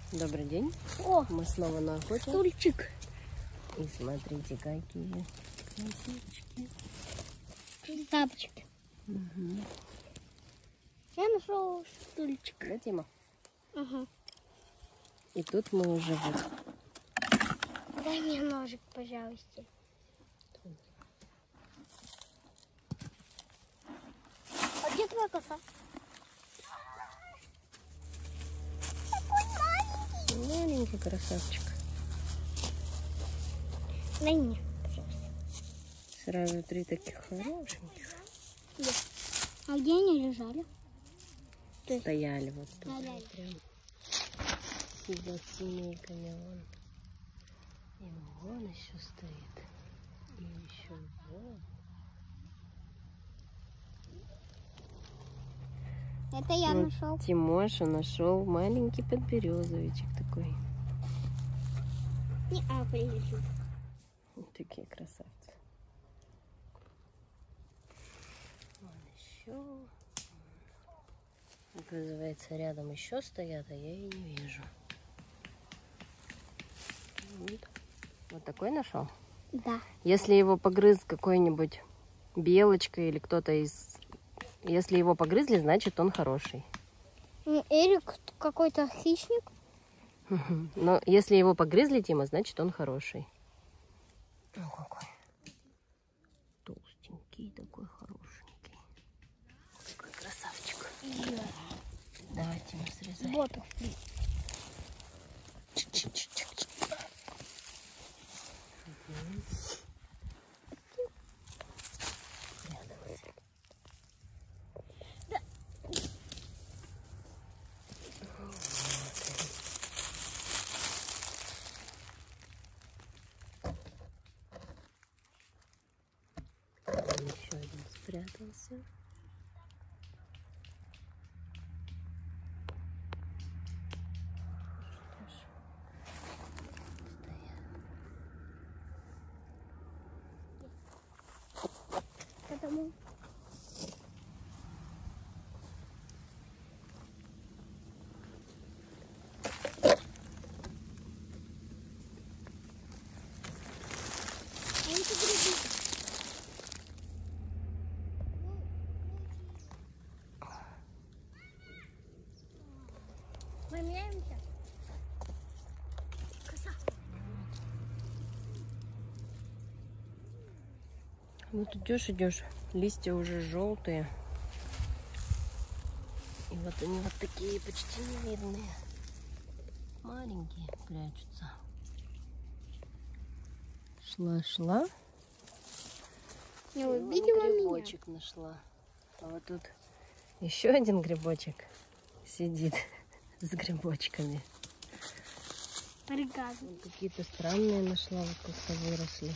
Добрый день. О, Мы снова на охоте. стульчик. И смотрите, какие красивочки. Тапочки. Угу. Я нашел стульчик. Да, Тима? Угу. И тут мы уже вот. Дай мне ножик, пожалуйста. А где твоя коса? Маленький красавчик. Дай мне, пожалуйста. Сразу три таких хорошеньких. Да. А где они лежали? Стояли вот тут. Стояли. Прям. За семейками вон. И вон еще стоит. И еще вон. Это я Вот нашел. Тимоша нашел маленький подберезовичек такой. Не прилежит. Вот такие красавцы. Вон еще. Оказывается, рядом еще стоят, а я и не вижу. Вот такой нашел? Да. Если его погрыз какой-нибудь белочка или кто-то из... Если его погрызли, значит он хороший. Или какой-то хищник. Но если его погрызли, Тима, значит он хороший. О, какой толстенький, такой хорошенький. Какой красавчик. Давай, Тима, срезай. Вот он. Еще один спрятался. Потому... Поменяемся. Коса. Вот идешь, листья уже желтые. И вот они вот такие почти не видные. Маленькие прячутся. Шла. Не И увидела вон меня. грибочек нашла. А вот тут еще один грибочек сидит с грибочками. Приказывай. Вот какие-то странные нашла, вот как-то выросли.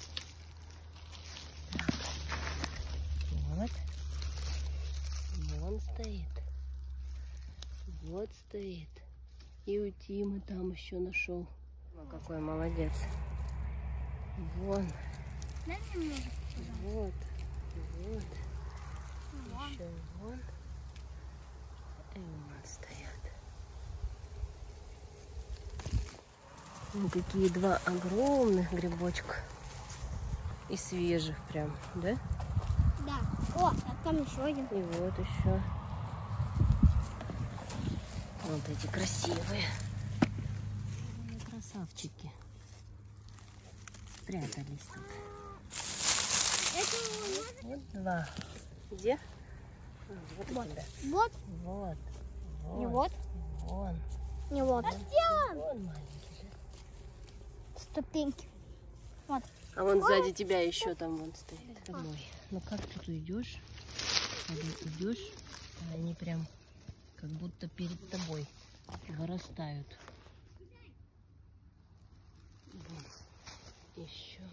Так. Вот. Вон стоит. Вот стоит. И у Тимы там еще нашел. О, какой молодец. Вон. Дай мне ножик, пожалуйста. Вот. Вот. Вон. Еще вон. И вон стоят. Вон какие два огромных грибочка. И свежих прям, да? Да. О, а там еще один. И вот еще. Вот эти красивые. Красавчики. Спрятались тут. Это Вот два. Где? Вот у тебя. вот. Вот. Не вот. Вон. Не вот. А где он? Вон маленький. Ступеньки. Вот. А вон сзади тебя еще там вон стоит. Домой. Ну как тут идешь? Идешь, а они прям как будто перед тобой вырастают. Вот. Еще.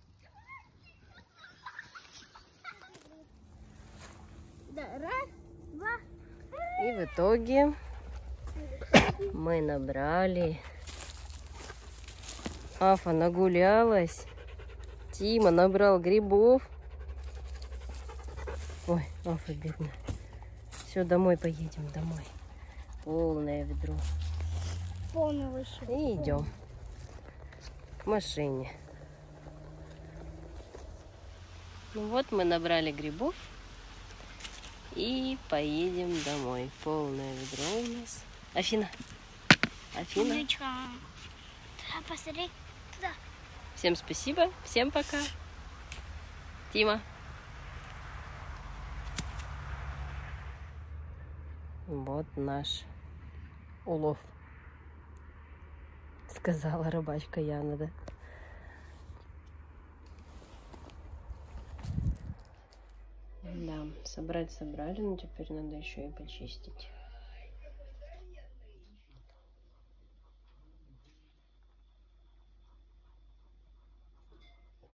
Да, раз, два. И в итоге мы набрали. Афа нагулялась. Тима набрал грибов. Ой, Афа бедная. Все, домой поедем, домой. Полное ведро. полного еще. И идем к машине. Ну вот мы набрали грибов и поедем домой. Полное ведро у нас. Афина. Афина. Умничка. Да, посмотри туда. Всем спасибо. Всем пока. Тима. Вот наш улов. Сказала рыбачка Яна, да? Да, собрать собрали, но теперь надо еще и почистить.